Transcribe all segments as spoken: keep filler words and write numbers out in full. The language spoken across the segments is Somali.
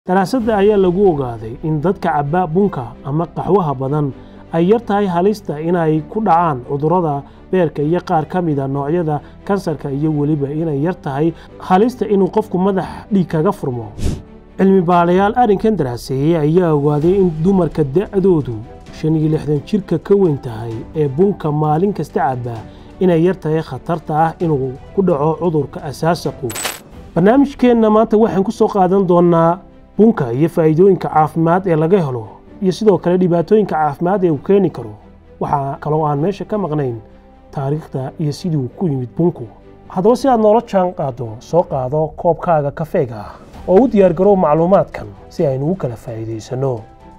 Daraasadda ayaa lagu ogaaday in dadka cabba bunka ama qaxwaha badan ay yar tahay halista inay ku dhacaan cudurrada beerka iyo qaar ka mid ah noocyada kansarka iyo weliba inay yar tahay halista inuu qofku madax dhiig kaga furmo. Cilmi baarayaal arrinkan daraaseeyay ayaa ogaaday in dumarka da'doodu shan iyo lixdan jirka ka weyn tahay ee bunka maalin kasta cabba inay yar tahay khatarta ah inuu ku dhaco cudurka asaasiga. Barnaamijkeena maanta waxaan ku soo qaadan doonaa bunka iyo faa'iidooyinka caafimaad ee laga helo iyo sidoo kale dhibaatooyinka caafimaad ee uu keeni karo. Waxa kale oo aan meesha ka maqnayn taariikhda iyo sidii uu ku yimid bunku. Haddaba si aad nolol jaan qaado soo qaado koobkaaga kafeega ah oo u diyaar garow macluumaadkan si aynu u kala faa'iideysano.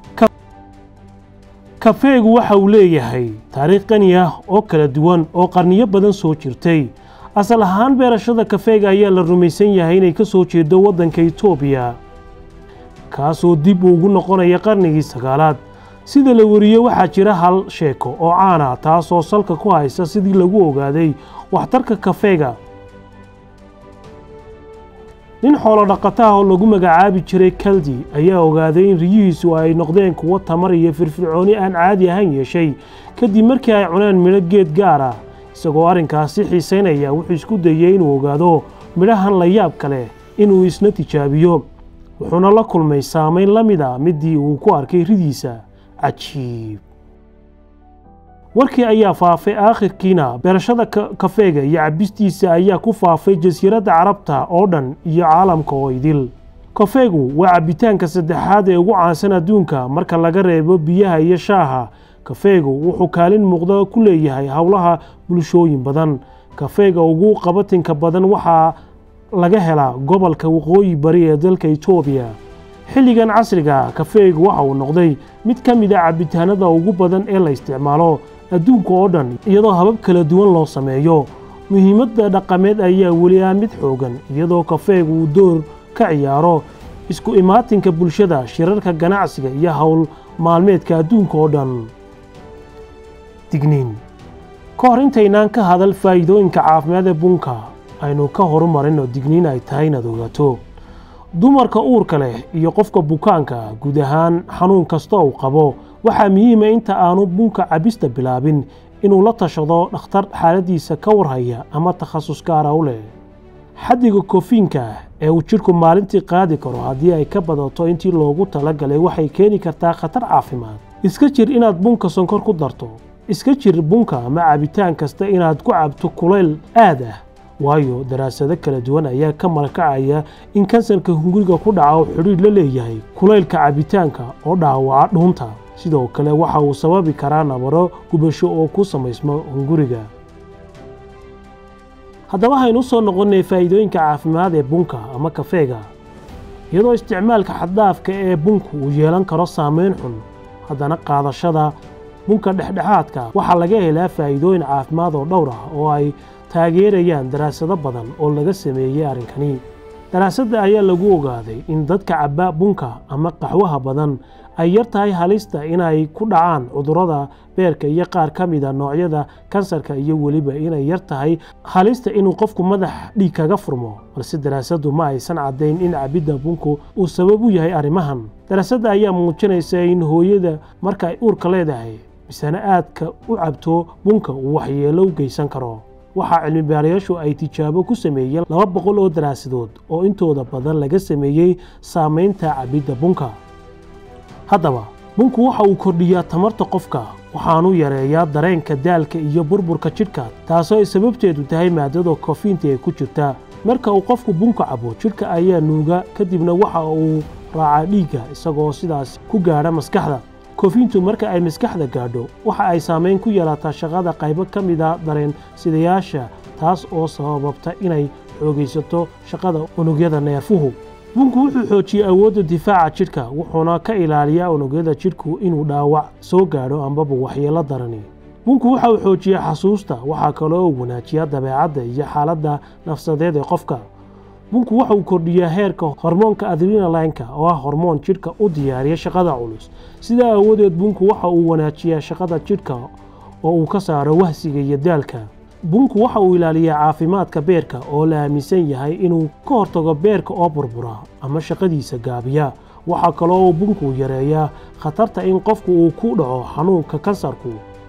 Kafeegu waxa uu leeyahay taariikh qani ah oo kala duwan oo qarniyo badan soo jirtay. Asal ahaan beerashada kafeega ayaa la rumaysan yahay inay ka soo jeedo waddanka Itoobiya, kaasoo dib ugu noqonaya qarnigii sagaalaad. Sida la wariyay waxaa jira hal sheeko oo caan ah taasoo salka ku haysa sidii lagu ogaaday waxtarka kafeega. nin xoolo dhaqato ah oo lagu magacaabi jiray Kaldi ayaa ogaaday in riyihiisu ay noqdeen kuwo tamar iyo firfircooni aan caadi ahayn yeeshay kadib markii ay cuneen midho geed gaar ah. isagoo arrinkaasi xiiseynaya wuxuu isku dayay inuu ogaado midhahan la yaab kale inuu isna tijaabiyo. wuxuuna la kulmay saameyn la mid ah midii uu ku arkay ridiisa. cajiib. warkii ayaa faafay aakhirkiina beerashada kafeega iyo cabistiisa ayaa ku faafay jasiiradda Carabta oo dhan iyo caalamka oo idil. kafeegu waa cabitaanka saddexaad ee ugu caansan adduunka marka laga reebo biyaha iyo shaaha. kafeegu wuxuu kaalin muuqda ku leeyahay hawlaha bulshooyin badan. kafeega ugu qabatinka badan waxaa laga helaa gobolka waqooyi bari ee dalka Itoobiya. xilligan casriga kafeegu waxa uu noqday mid ka mid ah cabitaanada ugu badan ee la isticmaalo adduunka oo dhan iyadoo habab kala duwan loo sameeyo. muhiimadda dhaqameed ayaa weli ah mid xoogan iyadoo kafeegu uu door ka ciyaaro isku imaatinka bulshada, shirarka ganacsiga iyo hawl maalmeedka adduunka oo dhan. digniin. ka hor intaynaan ka hadal faa'iidooyinka caafimaad ee bunka aynu ka horumarino digniin ay tahay inaad ogaato. dumarka uurka leh iyo qofka bukaanka guud ahaan xanuun kasta uu qabo waxaa muhiim ah inta aanu bunka cabista bilaabin inuu la tashado dhakhtar xaaladiisa ka warhaya ama takhasus gaar ah u leh. xaddiga koffiinka ee uu jidhku maalintii qaadi karo haddii ay ka badato intii loogu talagalay waxay keeni kartaa khatar caafimaad. iska jir inaad bunka sonkor ku darto. iska jir bunka ama cabitaan kasta inaad ku cabto kulayl aad ah, waayo daraasado kala duwan ayaa ka markacaya in kansarka hunguriga ku dhaca uu xidhiidh la leeyahay kulaylka cabitaanka oo dhaawaca dhuunta. sidoo kale waxa uu sababi karaa nabaro gubasho oo ku samaysma hunguriga. haddaba haynu soo noqonnay faa'iidooyinka caafimaad ee bunka ama kafeega. iyadoo isticmaalka xad-dhaafka ee bunku uu yeelan karo saameyn xun, haddana qaadashada bunka dhexdhexaadka waxaa laga helaa faa'iidooyin caafimaad oo dhowr ah oo ay taageerayaan daraasado badan oo laga sameeyay arrinkani. daraasadda ayaa lagu ogaaday in dadka cabba bunka ama qaxwaha badan ay yar tahay halista inay ku dhacaan cudurrada beerka iyo qaar ka mid ah noocyada kansarka iyo weliba inay yar tahay halista inuu qofku madax dhiig kaga furmo. balse daraasaddu ma aysan caddayn in cabidda bunku uu sabab u yahay arrimahan. daraasadda ayaa muujinaysa in hooyada marka ay uurka leedahay misana aadka u cabto bunka uu waxyeello u geysan karo. waxaa cilmi baarayaashu ay tijaabo ku sameeyeen laba boqol oo daraasadood oo intooda badan laga sameeyey saameynta cabidda bunka. haddaba bunku waxa uu kordhiyaa tamarta qofka, waxaanu yareeyaa dareenka daalka iyo burburka jidhka, taasoo ay sababteedu tahay maadada koffiinta ee ku jirta. marka uu qofku bunka cabo jidhka ayaa nuuga kadibna waxa uu raacaa dhiigga isagoo sidaas ku gaadha maskaxda. koffiintu marka ay maskaxda gaadho waxa ay saameyn ku yeelataa shaqada qaybo ka mid ah dareen sidayaasha, taas oo sababta inay xoogaysato shaqada unugyada neerfuhu. bunku wuxuu xoojiyaa awoodda difaaca jidhka wuxuuna ka ilaaliyaa unugyada jidhku inuu dhaawac soo gaadho ambaba waxyeello darani. bunku waxa uu xoojiyaa xasuusta, waxaa kaloo uu wanaajiyaa dabeecadda iyo xaaladda nafsadeed ee qofka. bunku waxa uu kordhiyaa heerka hormoonka adrenaline-ka oo ah hormoon jidhka u diyaariya shaqada culus. sidaa awoodeed bunku waxa uu wanaajiyaa shaqada jidhka oo uu ka saaro wahsiga iyo daalka. bunku waxa uu ilaaliyaa caafimaadka beerka oo la aaminsan yahay inuu ka hortago beerka oo burbura ama shaqadiisa gaabiya. waxaa kaloo uu bunku yareeyaa khatarta in qofku uu ku dhaco xanuunka kansarku.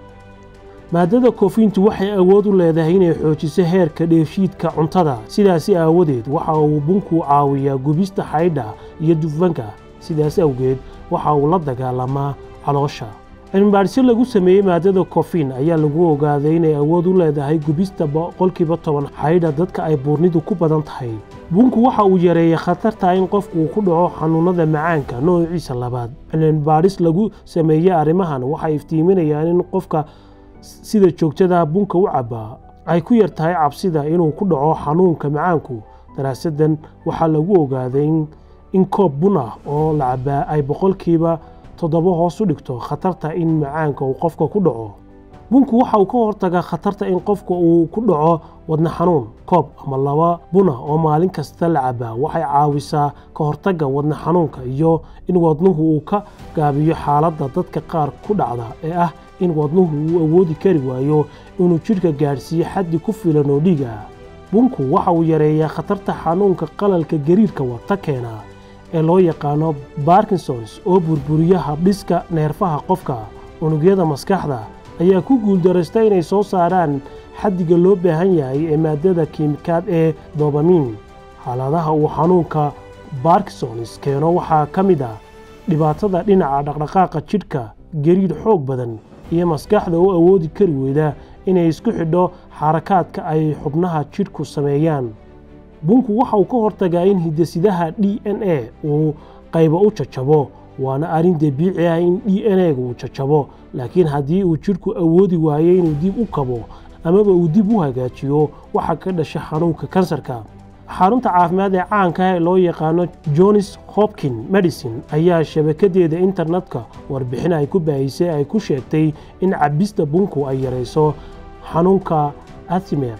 maadada koofiintu waxay awood u leedahay inay xoojiso heerka dheefshiidka cuntada, sidaasi aawadeed waxa uu bunku caawiyaa gubista xaydha iyo dufanka, sidaas awgeed waxa uu la dagaalamaa caloosha. cilmibaarisyo lagu sameeyey maadada koofiin ayaa lagu ogaaday inay awood u leedahay gubista boqolkiiba toban xaydha dadka ay buurnidu ku badan tahay. bunku waxa uu yareeyaa khatarta in qofku uu ku dhaco xanuunada macaanka noociisa labaad. cilmibaaris lagu sameeyey arrimahan waxay iftiiminayaan in qofka sida joogtada bunka u cabaa ay ku yar tahay cabsida inuu ku dhaco xanuunka macaanku. daraasadan waxaa lagu ogaaday in, in koob bun ah oo la cabaa ay boqolkiiba toddoba hoos u dhigto khatarta in macaanka uu qofka ku dhaco. bunku waxa uu ka hortagaa khatarta in qofka uu ku dhaco wadna xanuun. koob ama laba buna oo maalin kasta la cabaa waxay caawisaa ka hortagga wadna xanuunka iyo in wadnuhu uu ka gaabiyo xaaladda dadka qaar ku dhacda ee ah in wadnuhu uu awoodi kari waayo inuu jidhka gaadhsiiyo xaddi ku filan oo dhiig ah. bunku waxa uu yareeyaa khatarta xanuunka qalalka gariirka wata keena ee loo yaqaano Parkinson's oo burburiya habdhiska neerfaha qofka. unugyada maskaxda ayaa ku guuldareystay inay soo saaraan xaddiga loo baahan yahay ee maadada kiimikaad ee dopamine. xaaladaha uu xanuunka Parkinson's keeno waxaa ka mid ah dhibaatada dhinaca dhaqdhaqaaqa jidhka, gariir xoog badan, iyo maskaxda oo awoodi kari weyda inay isku xidho xarakaadka ay xubnaha jidhku sameeyaan. bunku waxa uu ka hortagaa in hidde-sidaha D N A uu qaybo u jajabo, waana arrin dabiici ah in D N A-gu uu jajabo, laakiin haddii uu jidhku awoodi waayo inuu dib u kabo amaba uu dib u hagaajiyo waxa ka dhasha xanuunka kansarka. xarunta caafimaad ee caanka ah ee loo yaqaano Johns Hopkins Medicine ayaa shabakadeeda internetka warbixin ay ku baahisay ay ku sheegtay in cabista bunku ay yareyso xanuunka Alzheimer.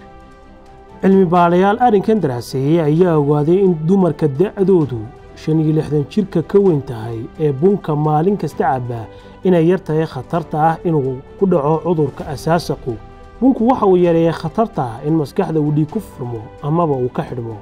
cilmi baarayaal arrinkan daraaseeyay ayaa ogaaday in dumarka da'doodu shan iyo lixdan jirka ka weyn tahay ee bunka maalin kasta cabaa inay yar tahay khatarta ah inuu ku dhaco cudurka asaasigu. bunku waxa uu yareeyaa khatarta ah in maskaxda uu dhiig ku furmo amaba uu ka xidhmo.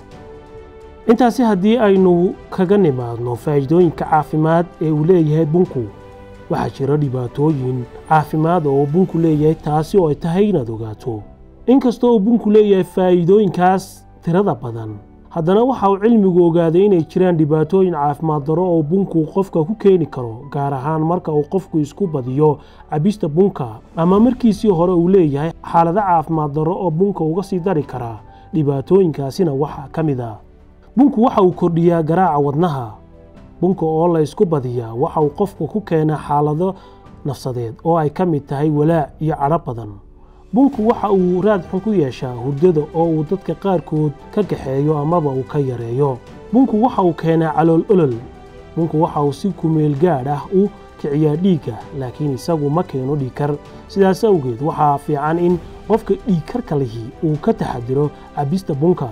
intaasi haddii aynu kaga nimaadno faa'iidooyinka caafimaad ee uu leeyahay bunku, waxaa jira dhibaatooyin caafimaad oo bunku leeyahay, taasi oo ay tahay inaad ogaato. inkastoo uu bunku leeyahay faa'iidooyinkaas tirada badan, haddana waxa uu cilmigu ogaaday inay jiraan dhibaatooyin caafimaad daro oo bunku qofka ku keeni karo, gaar ahaan marka uu qofku isku badiyo cabista bunka ama markiisii hore uu leeyahay xaalado caafimaad daro oo bunka uga sii dari kara. dhibaatooyinkaasina waxaa ka mid ah bunku waxa uu kordhiyaa garaaca wadnaha. bunka oo la isku badiyaa waxa uu qofka ku keenaa xaalado nafsadeed oo ay ka mid tahay walaac iyo cadho badan. bunku waxa uu raad xun ku yeeshaa hurdada oo uu dadka qaarkood ka kaxeeyo amaba uu ka yareeyo. bunku waxa uu keenaa calool olol. bunku waxa uu si kumeel gaadh ah u kiciyaa dhiigga, laakiin isagu ma keeno dhiigkar. sidaas awgeed waxaa fiican in qofka dhiigkarka lihi uu ka taxadiro cabista bunka.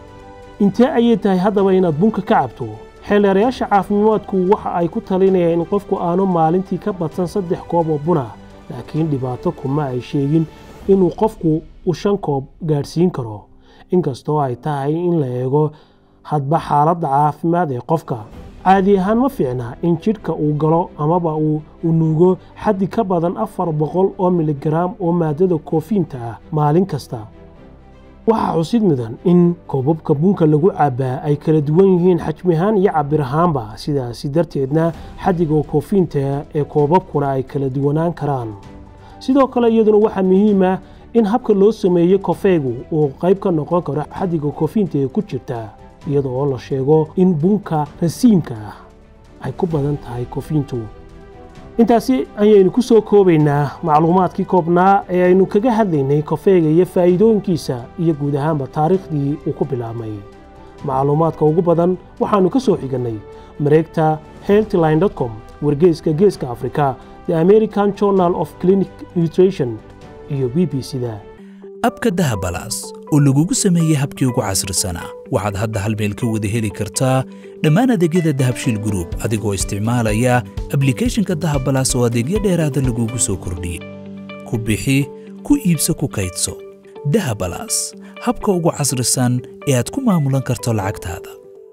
intee ayay tahay haddaba inaad bunka ka cabto? xeelarayaasha caafimaadku waxa ay ku talinayaan in qofku aanu maalintii ka badsan saddex koob oo buna, laakiin dhibaato kuma ay sheegin inuu qofku u shan koob gaadhsiin karo, inkastoo ay tahay in la eego hadba xaaladda caafimaad ee qofka. caadi ahaan ma fiicna in jidhka uu galo amaba uu nuugo xaddi ka badan afar boqol oo miligaraam oo maadada koofiinta ah maalin kasta. waxaa xusid mudan in koobabka bunka lagu cabaa ay kala duwan yihiin xajmi ahaan iyo cabir ahaanba, sidaasi darteedna xaddiga koofiinta ee koobabkuna ay kala duwanaan karaan. sidoo kale iyaduna waxaa muhiim ah in habka loo sameeyo kafeegu uu qayb ka noqon karo xaddiga koofiinta ee ku jirta, iyada oo la sheego in bunka rasiimka ah ay ku badan tahay koofiintu. intaasi ayaynu ku soo koobaynaa macluumaadkii koobnaa ee aynu kaga hadlaynay kafeega iyo faa'iidooyinkiisa iyo guud ahaanba taariikhdii uu ku bilaabmay. macluumaadka ugu badan waxaanu ka soo xigannay mareegta healthline dot com, wargeyska geeska Afrika, The American Journal of Clinic Nutrition iyo B B C-da. abka dahabalaas oo lagugu sameeyay habkii ugu casrisanaa waxaad hadda hal meel ka wada heli kartaa dhammaan adeegyada Dahabshiil Group adigoo isticmaalaya application-ka Dahabalaas oo adeegyo dheeraad ah lagugu soo kordhiyay. ku bixi, ku iibso, ku kaydso. Dahabalaas, habka ugu casrisan ee aad ku maamulan karto lacagtaada.